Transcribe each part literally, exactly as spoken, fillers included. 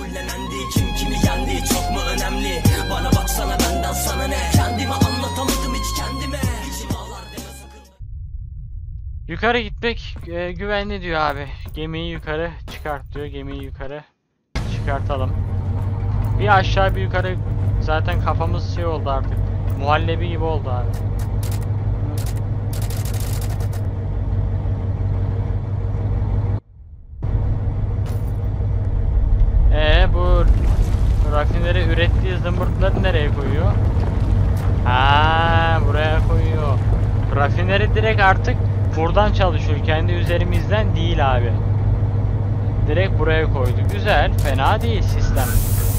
kabullenendi. Kim kimi yendi çok mu önemli? Bana baksana benden sana ne? Kendimi anlatamadım hiç kendime. İçim ağlar deme sakın. Yukarı gitmek e, güvenli diyor abi. Gemiyi yukarı çıkart diyor. Gemiyi yukarı çıkartalım. Bir aşağı bir yukarı zaten kafamız şey oldu artık. Muhallebi gibi oldu abi. Ee bu rafineri ürettiği zımbırtları nereye koyuyor? Ha buraya koyuyor. Rafineri direkt artık buradan çalışıyor. Kendi üzerimizden değil abi. Direkt buraya koydu. Güzel. Fena değil sistem.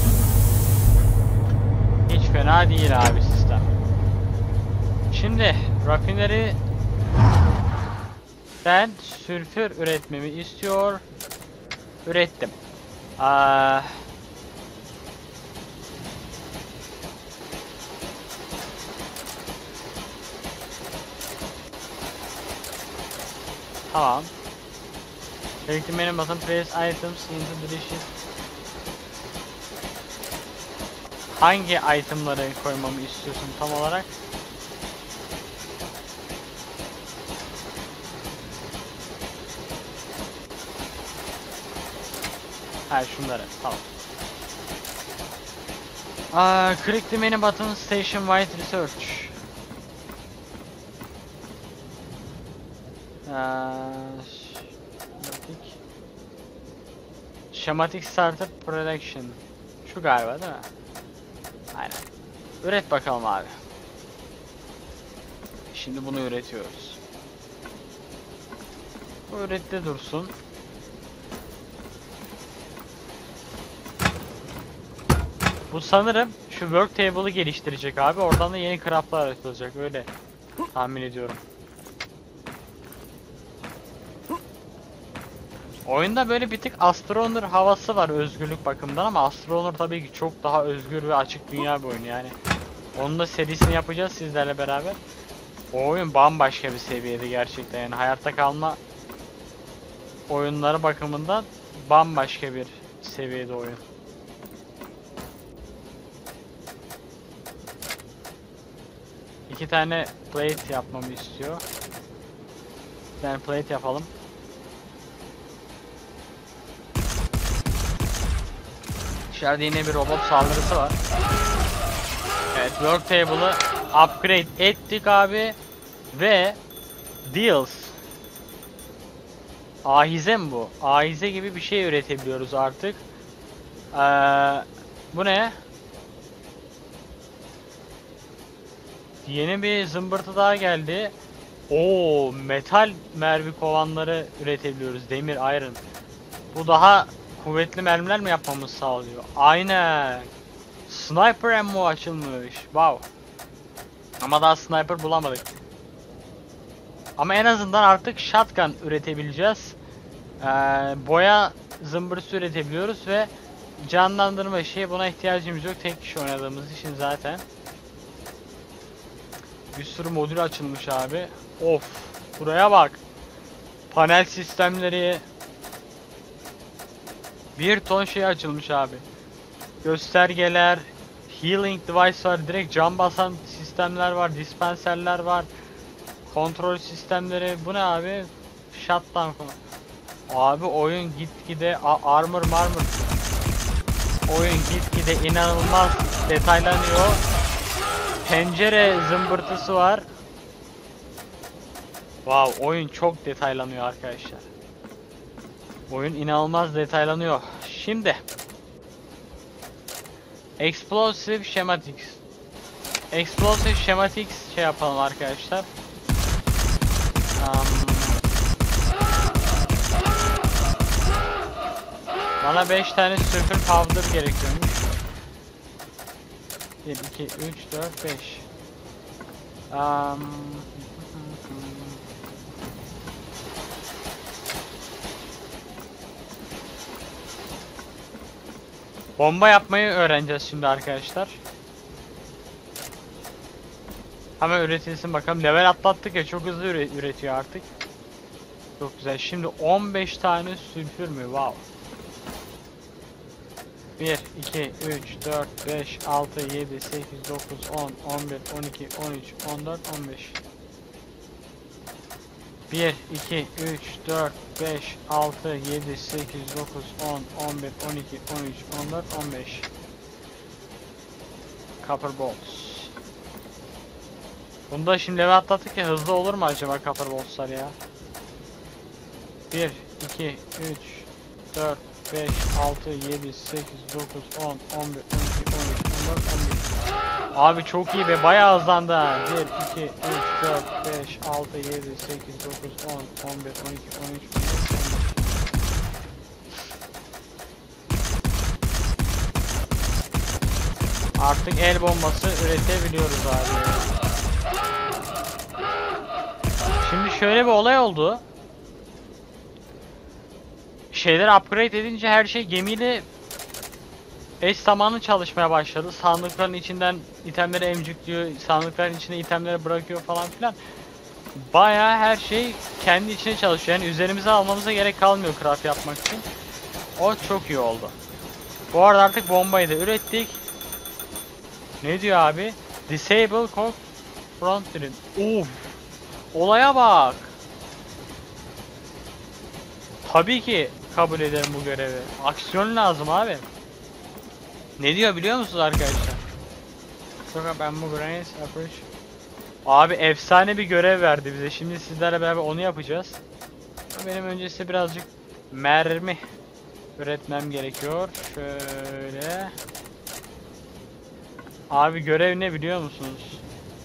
Hiç fena değil abi sistem. Şimdi rafineri ben sülfür üretmemi istiyor. Ürettim. Aa, tamam. Selecting menu button, place items into the dishes. Hangi itemları koymamı istiyorsun tam olarak? Ha şunları, tamam. Aa, click the menu button, station wide research. Aa, schematic. Schematic startup production. Şu galiba değil mi? Aynen. Üret bakalım abi. Şimdi bunu üretiyoruz. Bu ürette dursun. Bu sanırım şu work table'ı geliştirecek abi. Oradan da yeni craftlar açılacak. Öyle tahmin ediyorum. Oyunda böyle bir tık Astroneer havası var özgürlük bakımından ama Astroneer tabii ki çok daha özgür ve açık dünya bir oyun yani. Onun da serisini yapacağız sizlerle beraber. O oyun bambaşka bir seviyede gerçekten yani hayatta kalma oyunları bakımından bambaşka bir seviyede oyun. İki tane plate yapmamı istiyor. Bir tane plate yapalım. Dışarıda yine bir robot saldırısı var. Evet, work table'ı upgrade ettik abi ve deals. Ahize mi bu? Ahize gibi bir şey üretebiliyoruz artık. Ee, bu ne? Yeni bir zımbırtı daha geldi. Oo, metal mermi kovanları üretebiliyoruz. Demir, iron. Bu daha kuvvetli mermiler mi yapmamız sağlıyor? Aynen. Sniper ammo açılmış. Wow. Ama daha sniper bulamadık. Ama en azından artık shotgun üretebileceğiz. Ee, boya zımbırtısı üretebiliyoruz ve canlandırma şeyi buna ihtiyacımız yok. Tek kişi oynadığımız için zaten. Bir sürü modül açılmış abi. Of. Buraya bak. Panel sistemleri. Bir ton şey açılmış abi. Göstergeler. Healing device var. Direkt can basan sistemler var. Dispenserler var. Kontrol sistemleri. Bu ne abi? Shutdown. Abi oyun gitgide armor marmor. Oyun gitgide inanılmaz detaylanıyor. Pencere zımbırtısı var. Wow, oyun çok detaylanıyor arkadaşlar. Oyun inanılmaz detaylanıyor. Şimdi Explosive Schematics. Explosive Schematics şey yapalım arkadaşlar. Um, bana beş tane sülfür powder gerekiyormuş. bir, iki, üç, dört, beş. Um, Bomba yapmayı öğreneceğiz şimdi arkadaşlar. Hemen üretilsin bakalım. Level atlattık ya, çok hızlı üretiyor artık. Çok güzel. Şimdi on beş tane sülfür mü? Wow. bir, iki, üç, dört, beş, altı, yedi, sekiz, dokuz, on, on bir, on iki, on üç, on dört, on beş. bir, iki, üç, dört, beş, altı, yedi, sekiz, dokuz, on, on bir, on iki, on üç, on dört, on beş. Copper bolts. Bunda şimdi level atlattık ya, hızlı olur mu acaba Copper bolts'lar ya? bir, iki, üç, dört, beş, altı, yedi, sekiz, dokuz, on, on bir, on iki, on üç, on dört, on beş. Abi çok iyi be, bayağı hızlandı ha. bir, iki, üç, dört, beş, altı, yedi, sekiz, dokuz, on, on bir, on iki, on üç, on dört, on beş. Artık el bombası üretebiliyoruz abi. Şimdi şöyle bir olay oldu. Şeyler upgrade edince her şey gemiyle eş zamanlı çalışmaya başladı. Sandıkların içinden itemleri emcikliyor, sandıkların içine itemleri bırakıyor falan filan. Bayağı her şey kendi içine çalışıyor. Yani üzerimize almamıza gerek kalmıyor craft yapmak için. O çok iyi oldu. Bu arada artık bombayı da ürettik. Ne diyor abi? Disable Cock Frontline. Uf. Olaya bak. Tabii ki kabul ederim bu görevi. Aksiyon lazım abi. Ne diyor biliyor musunuz arkadaşlar? Sonra ben bu grenades yapış. Abi efsane bir görev verdi bize. Şimdi sizlerle beraber onu yapacağız. Benim öncesi birazcık mermi üretmem gerekiyor. Şöyle. Abi görev ne biliyor musunuz?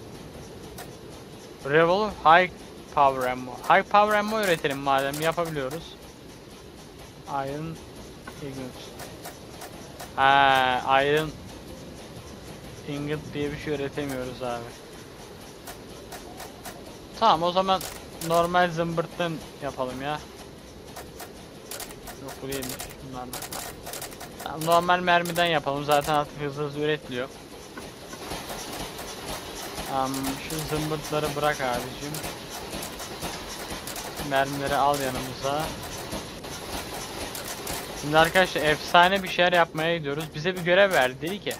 Revolver High Power Ammo. High Power Ammo üretelim madem yapabiliyoruz. Iron Ingot. Ha, Iron Ingot diye bir şey üretemiyoruz abi. Tamam o zaman normal zımbırttan yapalım ya. Yok bu değilmiş bunlardan. Tamam, normal mermiden yapalım zaten artık hızlı hızlı üretiliyor. Tamam, şu zımbırtları bırak abicim. Mermileri al yanımıza. Şimdi arkadaşlar efsane bir şeyler yapmaya gidiyoruz. Bize bir görev verdi, dedi ki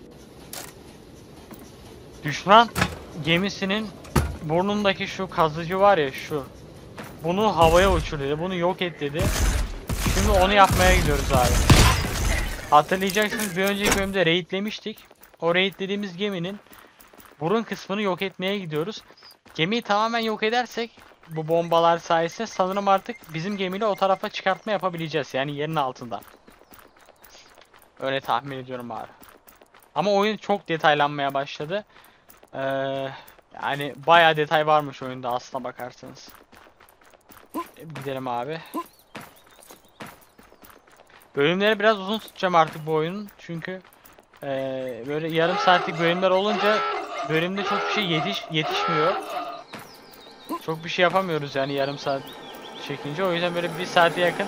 düşman gemisinin burnundaki şu kazıcı var ya şu. Bunu havaya uçur dedi. Bunu yok et dedi. Şimdi onu yapmaya gidiyoruz abi. Hatırlayacaksınız bir önceki bölümde raidlemiştik. O raidlediğimiz geminin burun kısmını yok etmeye gidiyoruz. Gemiyi tamamen yok edersek bu bombalar sayesinde sanırım artık bizim gemiyle o tarafa çıkartma yapabileceğiz. Yani yerin altından. Öyle tahmin ediyorum abi. Ama oyun çok detaylanmaya başladı. Ee, yani bayağı detay varmış oyunda aslına bakarsanız. Gidelim abi. Bölümleri biraz uzun tutacağım artık bu oyunun. Çünkü ee, böyle yarım saatlik bölümler olunca bölümde çok bir şey yetiş yetişmiyor. Çok bir şey yapamıyoruz yani yarım saat çekince. O yüzden böyle bir saate yakın.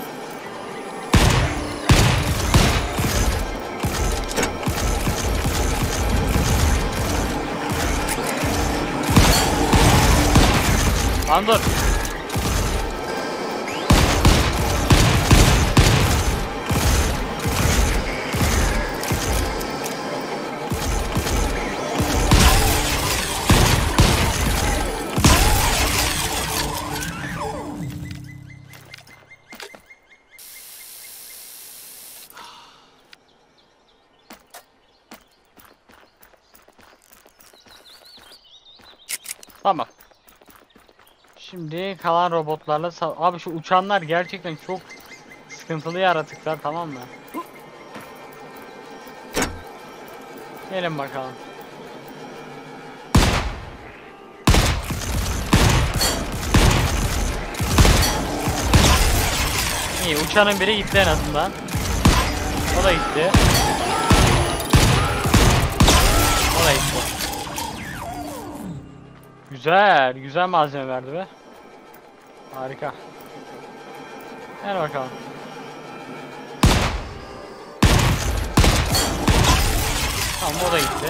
Lan dur. Tamam. Şimdi kalan robotlarla abi şu uçanlar gerçekten çok sıkıntılı yaratıklar, tamam mı? Gelin bakalım. İyi, uçanın biri gitti en azından. O da gitti. O da gitti. Güzel, güzel malzeme verdi be. Harika. Gel bakalım. Tamam, o da gitti.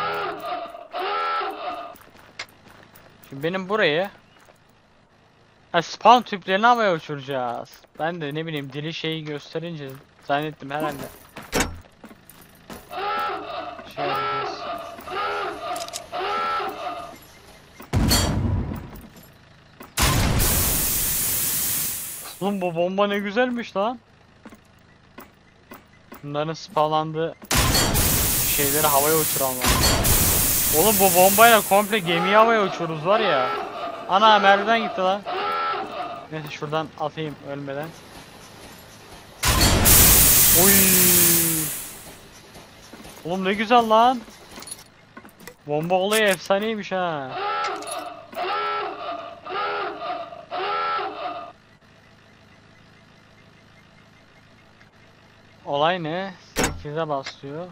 Şimdi benim burayı Ha, spawn tüplerini havaya uçuracağız. Ben de ne bileyim dili şeyi gösterince zannettim herhalde. Şey yapacağız. Oğlum bu bomba ne güzelmiş lan. Bunların spawnlandığı şeyleri havaya uçuran var. Oğlum bu bombayla komple gemiyi havaya uçururuz var ya. Ana merdivenden gitti lan. Neyse şuradan atayım ölmeden. Oy. Oğlum ne güzel lan. Bomba olayı efsaneymiş ha. Olay ne? sekize basıyor.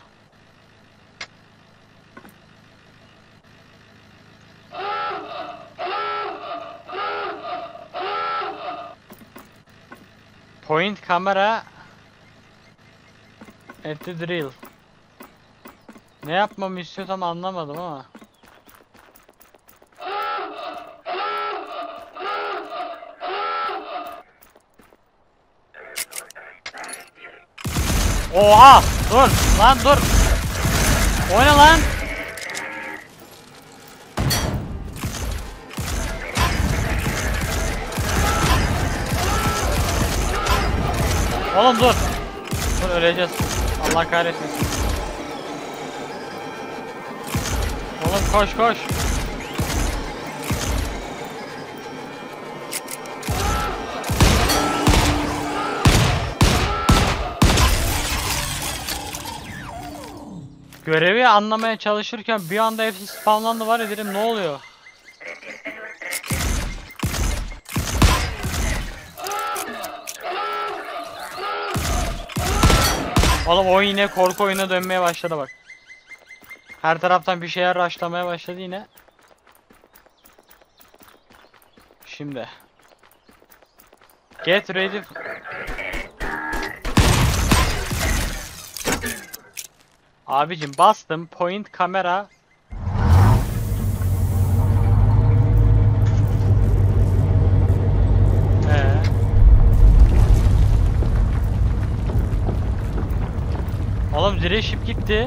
Point kamera at the drill. Ne yapmamı istiyor tam anlamadım ama. Oha! Dur! Lan dur! O ne lan? Oğlum dur! Dur öleceğiz. Allah kahretmesin. Oğlum koş koş! Görevi anlamaya çalışırken bir anda hepsi spawnlandı var ya dedim ne oluyor? Oğlum oyun yine korku oyuna dönmeye başladı bak. Her taraftan bir şeyler rushlamaya başladı yine. Şimdi. Get ready. Abicim bastım point kamera. Ee. Oğlum direship gitti.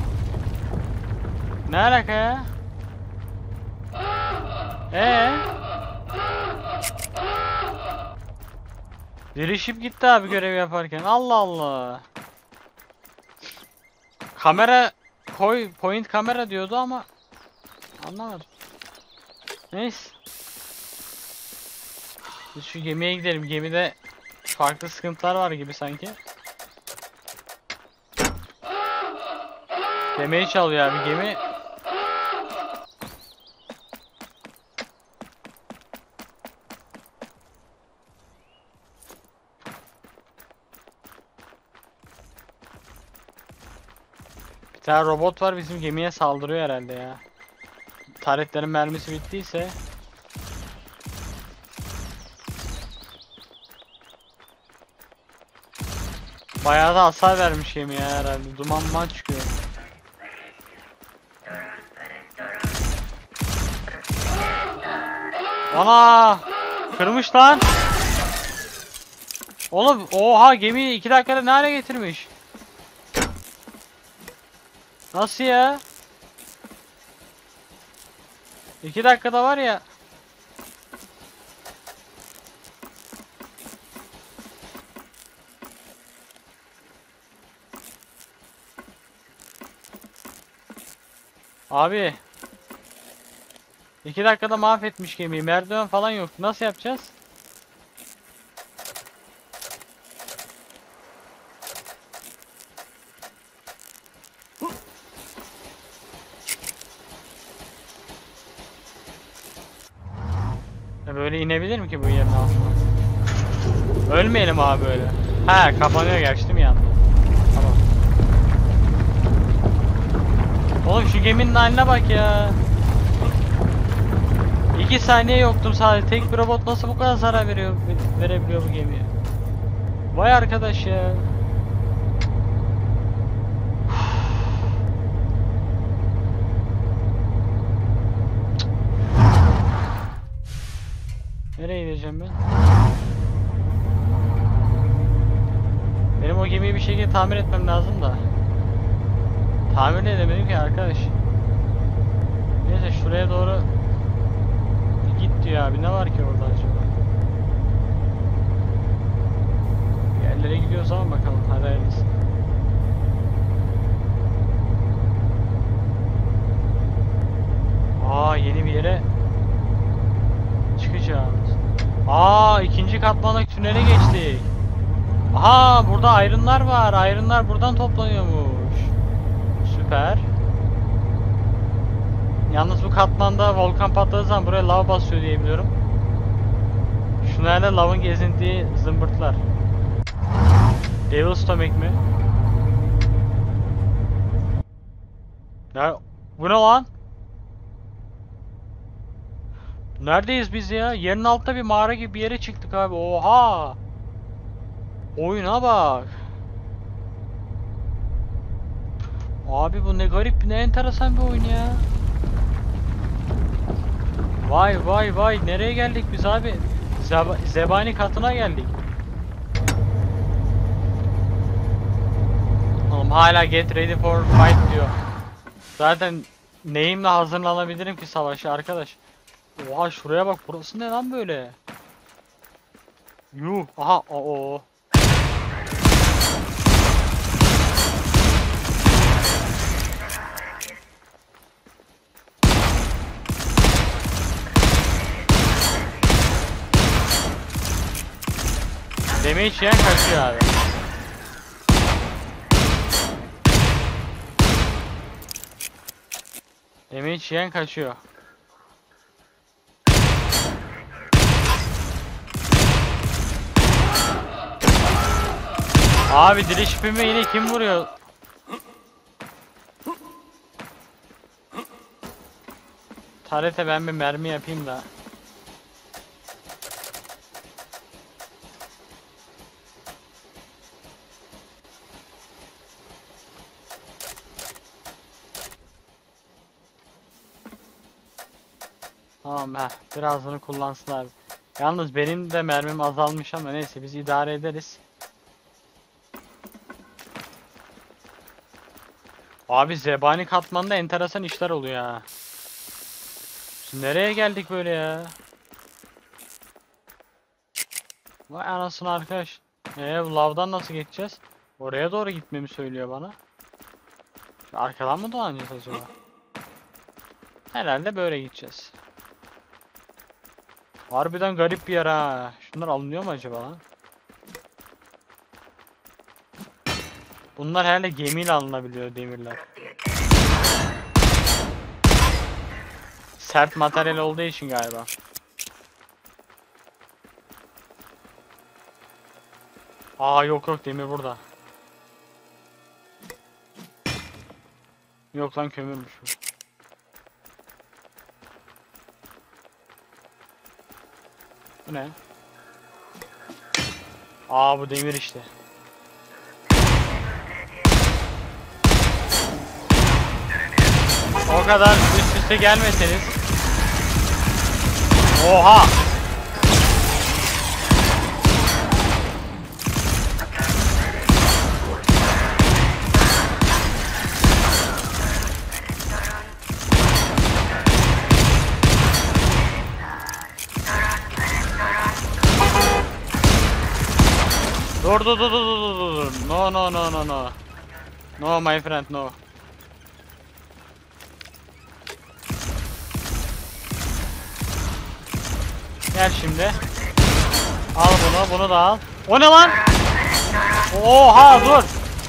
Ne alaka ya? Ee. Direship gitti abi görev yaparken. Allah Allah. Kamera koy, point kamera diyordu ama anlamadım. Neyse. Biz şu gemiye gidelim. Gemide farklı sıkıntılar var gibi sanki. Gemiyi çalıyor abi gemi. Bir tane robot var bizim gemiye saldırıyor herhalde ya. Taretlerin mermisi bittiyse. Bayağı da hasar vermiş gemiye herhalde. Duman duman çıkıyor. Ana! Kırmış lan. Oğlum oha gemiyi iki dakikada ne hale getirmiş? Nasıl ya? iki dakikada var ya. Abi. iki dakikada mahvetmiş gemiyi. Merdiven falan yok. Nasıl yapacağız? Böyle inebilir mi ki bu yerin altına? Ölmeyelim abi böyle. He kapanıyor gerçi değil mi yandı? Tamam. Oğlum şu geminin haline bak ya. iki saniye yoktum sadece. Tek bir robot nasıl bu kadar zarar veriyor, verebiliyor bu gemiye? Vay arkadaş ya. Nereye gideceğim ben? Benim o gemiyi bir şekilde tamir etmem lazım da. Tamir de edemedim ki arkadaş. Neyse şuraya doğru git diyor abi. Ne var ki orada acaba? Bir yerlere gidiyoruz ama bakalım. Hadi hayırlısı. Aa, yeni bir yere çıkacağız. Aa, ikinci katmanlık tünele geçtik. Aha, burada ayrınlar var. Ayrınlar buradan toplanıyormuş. Süper. Yalnız bu katmanda volkan patladığı zaman buraya lav basıyor diye biliyorum. Şunlarla lavın gezindiği zımbırtlar. Devil Stomach mi? Ya bu ne lan? Neredeyiz biz ya? Yerin altta bir mağara gibi bir yere çıktık abi. Oha! Oyuna bak. Abi bu ne garip, ne enteresan bir oyun ya. Vay vay vay, nereye geldik biz abi? Zeba zebani katına geldik. Oğlum hala get ready for fight diyor. Zaten neyimle hazırlanabilirim ki savaşa arkadaş? Oha, şuraya bak, burası ne lan böyle? Yuh, aha, o. Damage yiyen kaçıyor abi. Damage yiyen kaçıyor. Abi diri şipimi yine kim vuruyor? Tarete ben bir mermi yapayım da. Tamam, heh, birazını kullansın abi. Yalnız benim de mermim azalmış ama neyse biz idare ederiz. Abi zebani katmanında enteresan işler oluyor ha. Biz nereye geldik böyle ya? Vay anasını arkadaş. Eee bu lavdan nasıl geçeceğiz? Oraya doğru gitmemi söylüyor bana. Şu arkadan mı dolanacağız acaba? Herhalde böyle gideceğiz. Harbiden garip bir yer ha. Şunlar alınıyor mu acaba lan? Bunlar herhalde gemiyle alınabiliyor, demirler. Sert materyal olduğu için galiba. Aa yok yok, demir burada. Yok lan, kömürmüş bu. Bu ne? Aa bu demir işte. O kadar üst üste gelmeseniz. Oha! Dur dur dur dur dur dur. No no no no no. No my friend, no. Gel şimdi. Al bunu, bunu da al. O ne lan? Oha dur.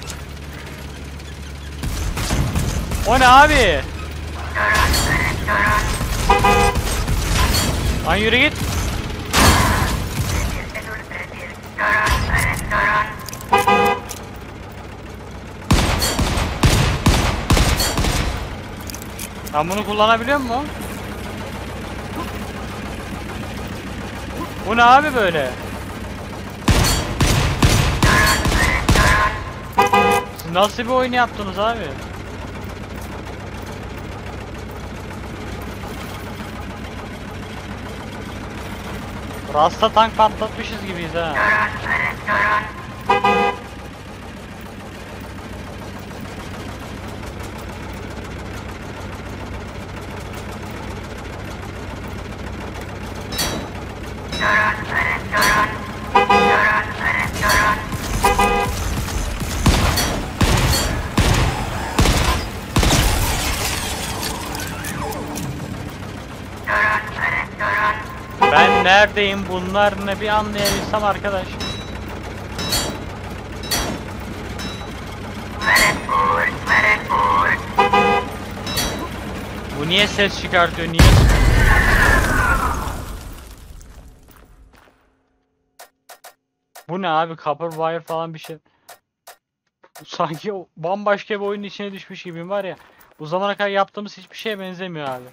O ne abi? Lan yürü git. Ben bunu kullanabiliyor muyum? Bu ne abi böyle? Siz nasıl bir oyun yaptınız abi? Rasta tank patlatmışız gibiyiz ha. Ben neredeyim, bunlar ne bir anlayabilsem arkadaş. Bu niye ses çıkartıyor, niye? Bu ne abi, copper wire falan bir şey. Sanki o bambaşka bir oyunun içine düşmüş gibiyim var ya. Bu zamana kadar yaptığımız hiçbir şeye benzemiyor abi.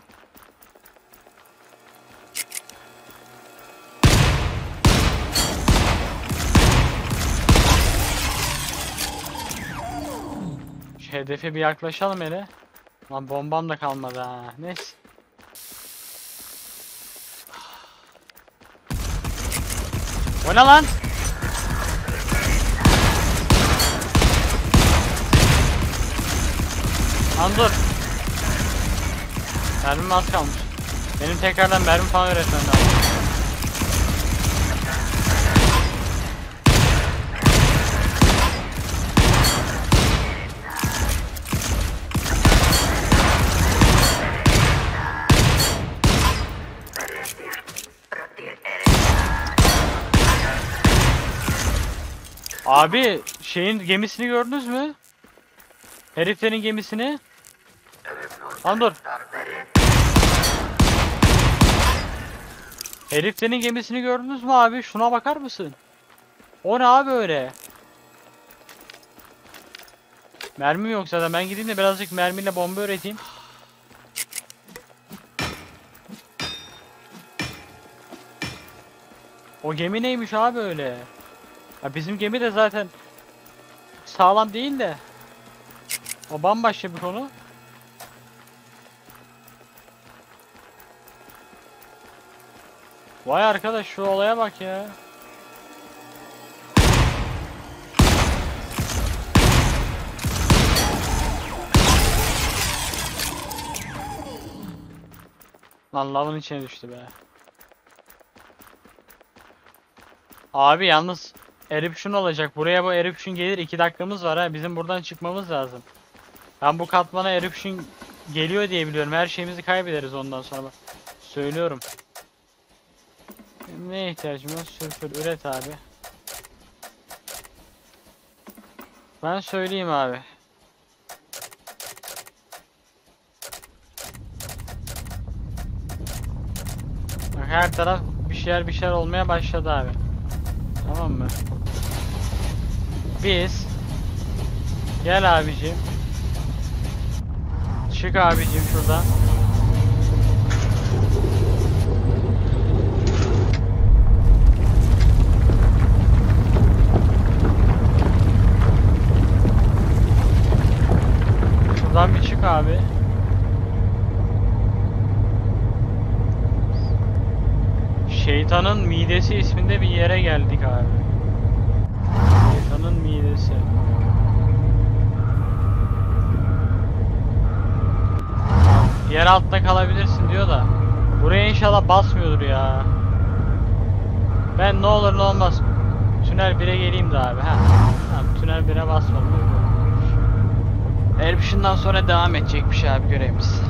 Şu hedefe bir yaklaşalım hele. Lan bombam da kalmadı ha. Neyse. O ne lan? Lan dur. Mermim az kalmış. Benim tekrardan mermi falan üretmem lazım. Abi şeyin gemisini gördünüz mü? Heriflerin gemisini. Lan dur. Heriflerin gemisini gördünüz mü abi? Şuna bakar mısın? O ne abi öyle? Mermim yok zaten. Ben gideyim de birazcık mermiyle bomba üreteyim. O gemi neymiş abi öyle? Ya bizim gemi de zaten sağlam değil de. O bambaşka bir konu. Vay arkadaş, şu olaya bak ya. Lan lavın içine düştü be. Abi yalnız eruption olacak. Buraya bu eruption gelir, iki dakikamız var ha. Bizim buradan çıkmamız lazım. Ben bu katmana eruption geliyor diye biliyorum. Her şeyimizi kaybederiz ondan sonra. Bak, söylüyorum. Neye ihtiyacım var? Sülfür üret abi. Ben söyleyeyim abi. Bak her taraf bir şeyler bir şeyler olmaya başladı abi. Tamam mı? Biz gel abicim. Çık abicim şuradan. Şuradan bir çık abi. Şeytanın midesi isminde bir yere geldik abi. Şeytanın midesi. Yer altında kalabilirsin diyor da. Buraya inşallah basmıyordur ya. Ben ne olur ne olmaz tünel bire geleyim de abi. Ha. Tamam, tünel bire basmadım. Eruption'dan sonra devam edecekmiş abi görevimiz.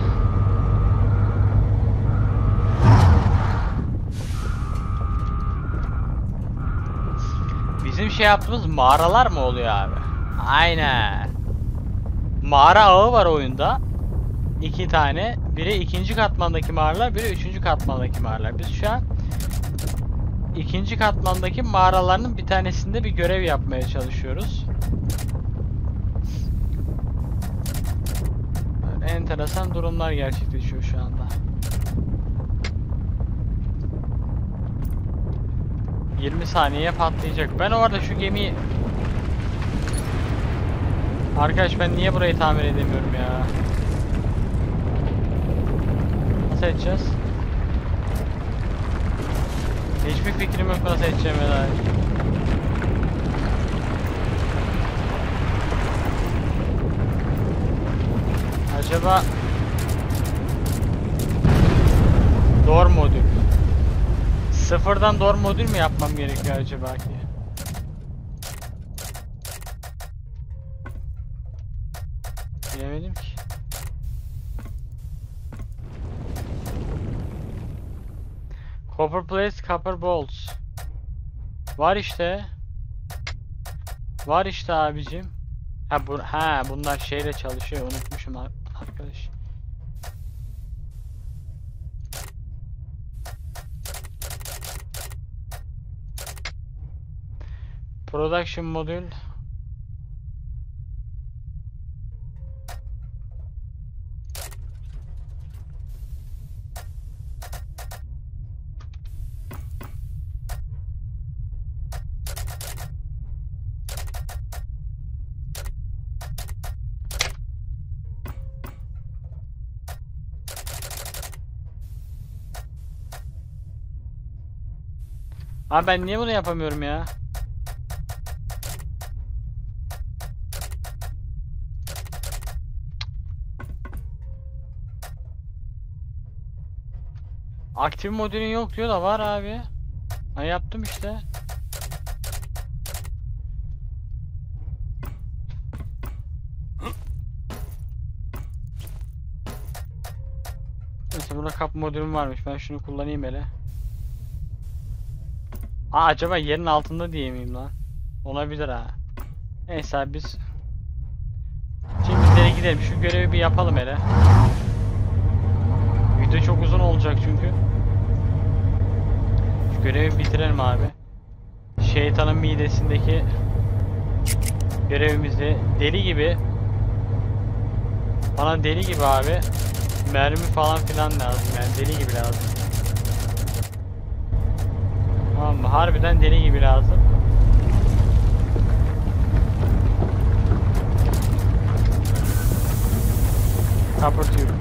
Bizim şey yaptığımız mağaralar mı oluyor abi? Aynen. Mağara ağı var oyunda. İki tane. Biri ikinci katmandaki mağaralar, biri üçüncü katmandaki mağaralar. Biz şu an ikinci katmandaki mağaraların bir tanesinde bir görev yapmaya çalışıyoruz. Böyle enteresan durumlar gerçekleşiyor şu anda. yirmi saniyeye patlayacak. Ben orada şu gemiyi... Arkadaş ben niye burayı tamir edemiyorum ya? Nasıl edeceğiz? Hiçbir fikrim yok nasıl edeceğime dair. Acaba door modül. Sıfırdan door modül mü yapmam gerekiyor acaba ki? Bilemedim ki. Copper plates, copper bolts. Var işte. Var işte abicim. Ha bu ha bunlar şeyle çalışıyor, unutmuşum arkadaş. Production modül. Abi ben niye bunu yapamıyorum ya? Aktif modülün yok diyor da var abi. Ha yaptım işte. Neyse burada kap modülüm varmış. Ben şunu kullanayım hele. Aa acaba yerin altında diye miyim lan? Olabilir ha. Neyse abi biz şimdi bizlere gidelim. Şu görevi bir yapalım hele. Video çok uzun olacak çünkü. Şu görevi bitirelim abi. Şeytanın midesindeki görevimizi deli gibi, bana deli gibi abi mermi falan filan lazım, yani deli gibi lazım. Tamam mı? Harbiden deli gibi lazım. Kapatıyorum.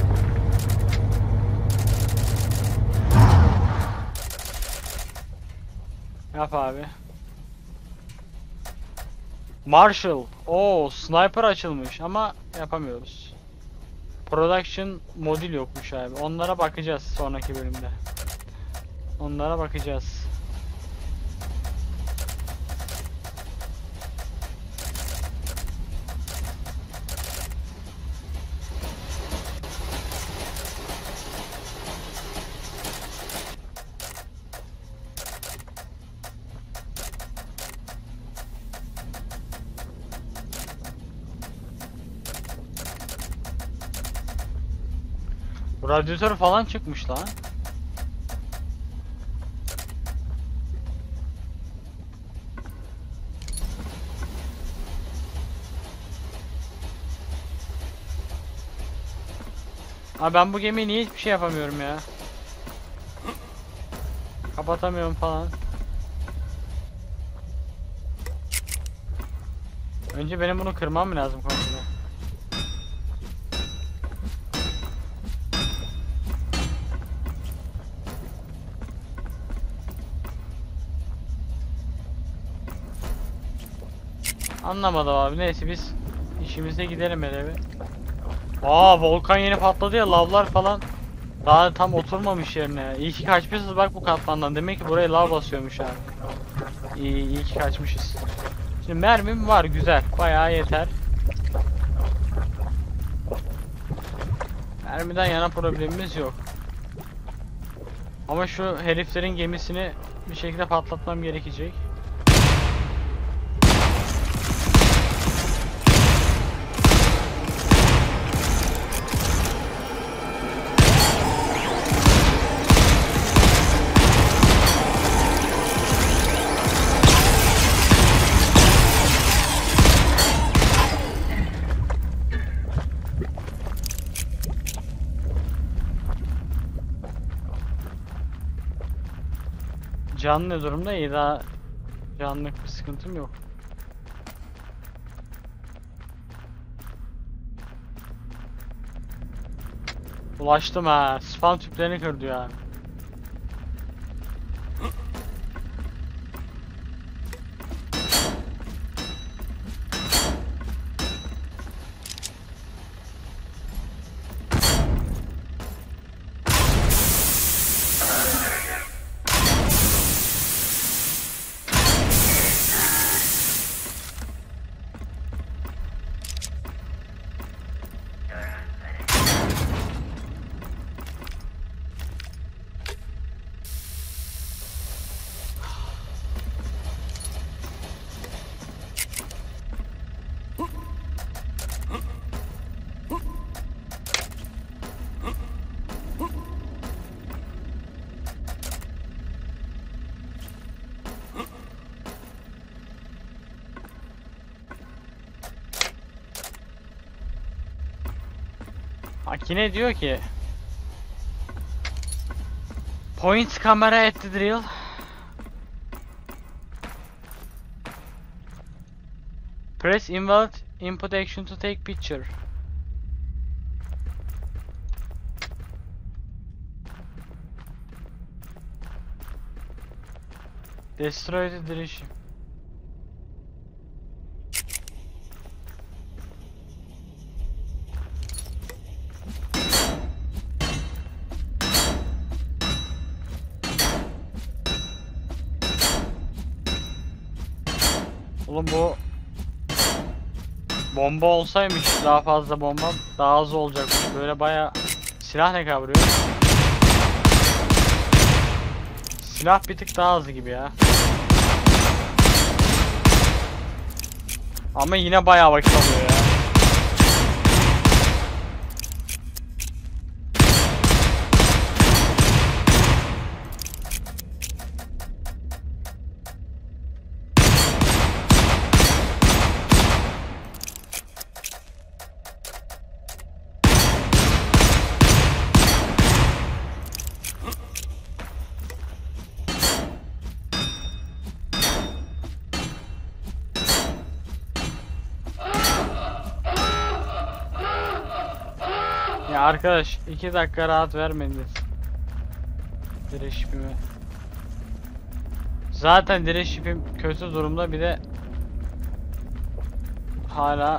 Yap abi. Marshall. Oo, sniper açılmış ama yapamıyoruz. Production modül yokmuş abi. Onlara bakacağız sonraki bölümde. Onlara bakacağız. Radyatör falan çıkmış lan. Abi ben bu gemiyi niye hiçbir şey yapamıyorum ya? Kapatamıyorum falan. Önce benim bunu kırmam mı lazım komple? Anlamadım abi. Neyse biz işimize gidelim hele bir. Aa volkan yeni patladı ya, lavlar falan daha tam oturmamış yerine. İyi ki kaçmışız bak bu katmandan. Demek ki buraya lav basıyormuş abi. İyi, iyi ki kaçmışız. Şimdi mermim var, güzel. Bayağı yeter. Mermiden yana problemimiz yok. Ama şu heriflerin gemisini bir şekilde patlatmam gerekecek. Canlı ne durumda? İyi, daha canlık bir sıkıntım yok. Ulaştım ha. Spam tüplerini kırdı ya. Makine diyor ki point camera at the drill. Press invalid input action to take picture. Destroy the drill ship. Oğlum bu bomba olsaymış, daha fazla bomba daha az olacakmış. Böyle baya silah ne kavuruyor? Silah bir tık daha hızlı gibi ya. Ama yine bayağı vakit alıyor ya. Ya arkadaş iki dakika rahat vermediniz. Direş ipimi. Zaten direş ipim kötü durumda, bir de hala.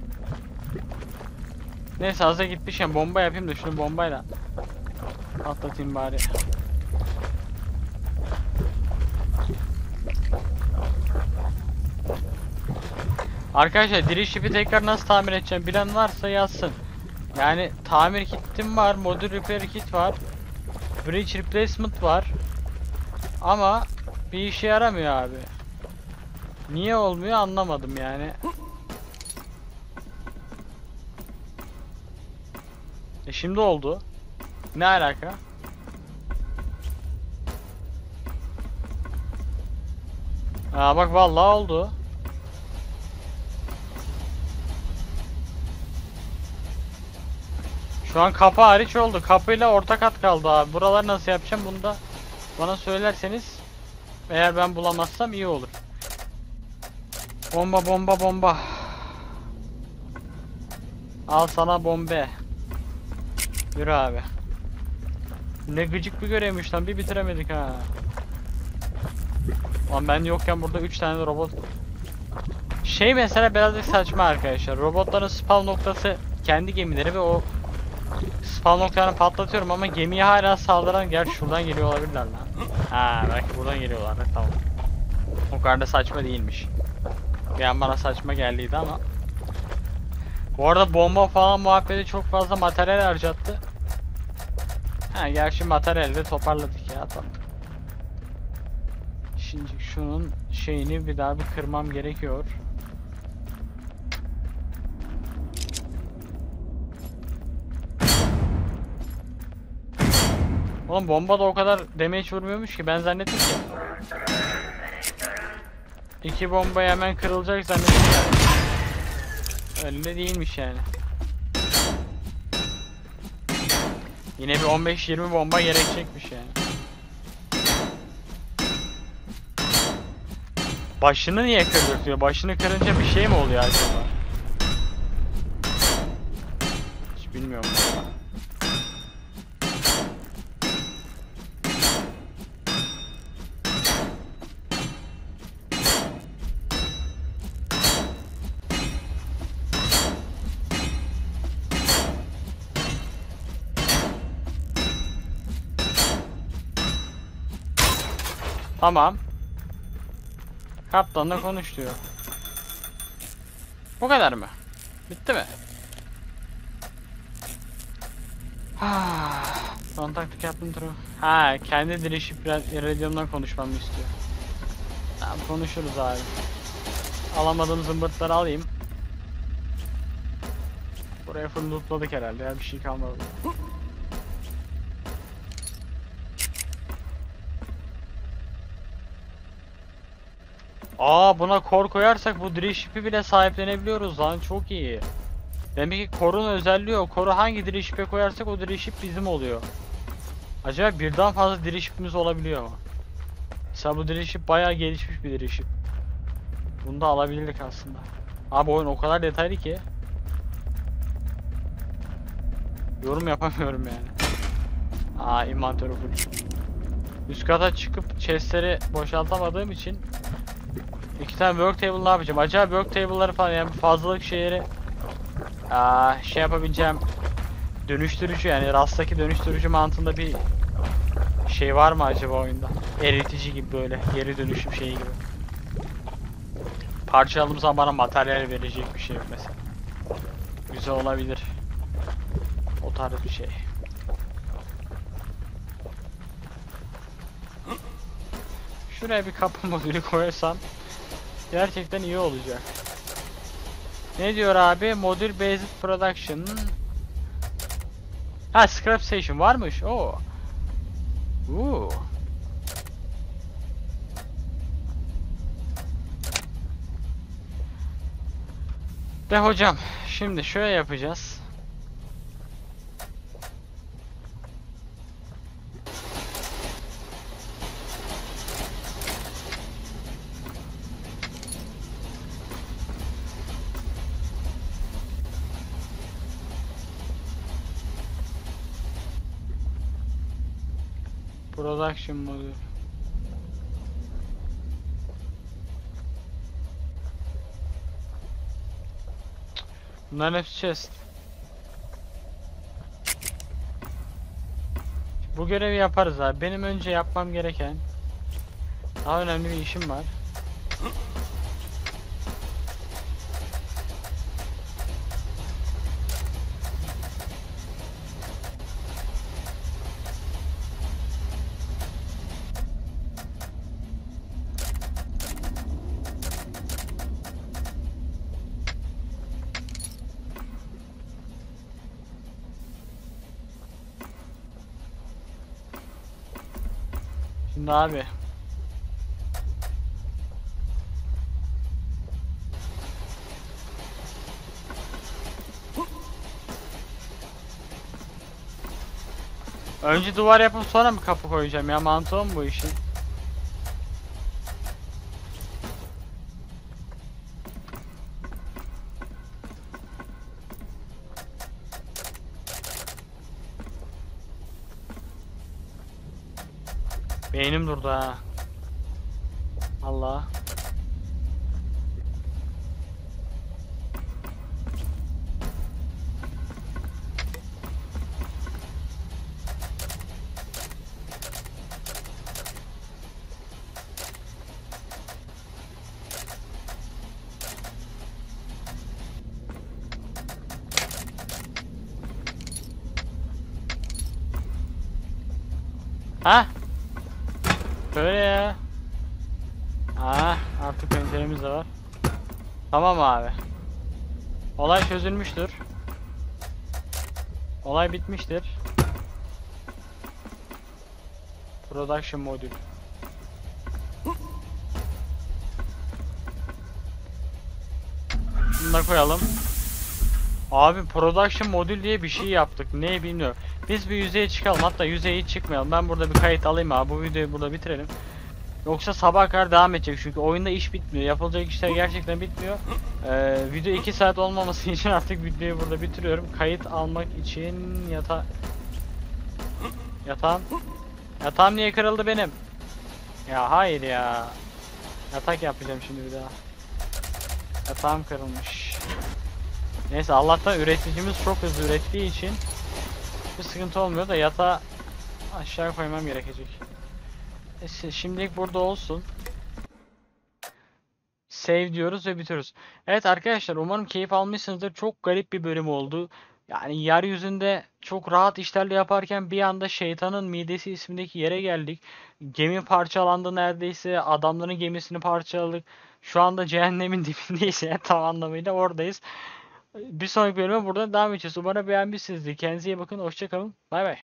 Neyse hazır gitmişken bomba yapayım da şunu bombayla atlatayım bari. Arkadaşlar direş ipi tekrar nasıl tamir edeceğim bilen varsa yazsın. Yani tamir kitim var, modül repair kit var, bridge replacement var ama bir işe yaramıyor abi. Niye olmuyor anlamadım yani. E şimdi oldu. Ne alaka? Aa bak vallahi oldu. Şu an kapı hariç oldu. Kapıyla orta kat kaldı abi. Buraları nasıl yapacağım bunu da bana söylerseniz, eğer ben bulamazsam iyi olur. Bomba bomba bomba. Al sana bombe. Yürü abi. Ne gıcık bir görevmiş lan, bir bitiremedik ha. Lan ben yokken burada üç tane de robot. Şey mesela birazcık saçma arkadaşlar. Robotların spawn noktası kendi gemileri ve o spawn noktalarını patlatıyorum ama gemiye hala saldıran, gerçi şuradan geliyor olabilirler lan. Ha belki buradan geliyorlar, tamam. O kadar da saçma değilmiş. Bir an bana saçma geldiydi ama. Bu arada bomba falan muhabbeti çok fazla materyal harcattı. Ha gerçi materyali de toparladık ya, tamam. Şimdi şunun şeyini bir daha bir kırmam gerekiyor. Oğlum bomba da o kadar damage vurmuyormuş ki, ben zannettim ki İki bomba hemen kırılacak zannettim yani. Öyle de değilmiş yani. Yine bir on beş yirmi bomba gerekecekmiş yani. Başını niye kırdırtıyor? Başını kırınca bir şey mi oluyor acaba? Hiç bilmiyorum. Tamam. Kaptanla konuş diyor. Bu kadar mı? Bitti mi? Kontaktık yaptım turu. Ha, kendi dirişip radyomdan konuşmamı istiyor. Tamam konuşuruz abi. Alamadığım zımbırtları alayım. Buraya full lootladık herhalde ya, bir şey kalmadı. Aa buna kor koyarsak bu drill ship'i bile sahiplenebiliyoruz lan, çok iyi. Demek ki korun özelliği o. Koru hangi dirişipe koyarsak o dirişip bizim oluyor. Acaba birden fazla dirişipimiz olabiliyor mu? Mesela bu dirişip bayağı gelişmiş bir dirişip. Bunu da alabilirdik aslında. Abi oyun o kadar detaylı ki. Yorum yapamıyorum yani. Aa, inventörü full. Üst kata çıkıp chestleri boşaltamadığım için iki tane work table ne yapacağım? Acaba work table'ları falan, yani fazlalık şeyleri aa, şey yapabileceğim dönüştürücü, yani rastaki dönüştürücü mantığında bir şey var mı acaba oyunda? Eritici gibi, böyle geri dönüşüm şeyi gibi. Parça aldığım zaman bana materyal verecek bir şey yok mesela. Güzel olabilir. O tarz bir şey. Şuraya bir kapı modülü koyarsam gerçekten iyi olacak. Ne diyor abi? Modül based production. Ha, scrap station varmış. Oo. Uuu. De hocam, şimdi şöyle yapacağız. Production modül. Bunların hepsi chest. Bu görevi yaparız abi. Benim önce yapmam gereken daha önemli bir işim var. Şimdi abi, önce duvar yapıp sonra mı kapı koyacağım ya, mantığı mı bu işin? Beynim durdu ha. Allah. Ha? Böyle ya. Ha, artık penceremiz de var. Tamam abi. Olay çözülmüştür. Olay bitmiştir. Production modül. Bunu da koyalım. Abi production modül diye bir şey yaptık. Ne bilmiyorum. Biz bir yüzeye çıkalım. Hatta yüzeye hiç çıkmayalım. Ben burada bir kayıt alayım abi. Bu videoyu burada bitirelim. Yoksa sabah kadar devam edecek. Çünkü oyunda iş bitmiyor. Yapılacak işler gerçekten bitmiyor. Ee, video iki saat olmaması için artık videoyu burada bitiriyorum. Kayıt almak için yata... Yatağım... Yatağım niye kırıldı benim? Ya hayır ya. Yatak yapacağım şimdi bir daha. Yatağım kırılmış. Neyse, Allah'tan üreticimiz çok hızlı ürettiği için bir sıkıntı olmuyor da yatağı aşağı koymam gerekecek. Neyse, şimdilik burada olsun. Save diyoruz ve bitiriyoruz. Evet arkadaşlar, umarım keyif almışsınızdır. Çok garip bir bölüm oldu. Yani yeryüzünde çok rahat işlerle yaparken bir anda şeytanın midesi ismindeki yere geldik. Gemi parçalandı neredeyse. Adamların gemisini parçaladık. Şu anda cehennemin dibindeyiz yani, tam anlamıyla oradayız. Bir sonraki bölüme burada devam edeceğiz. Umarım beğenmişsinizdir. Kendinize iyi bakın. Hoşça kalın. Bay bay.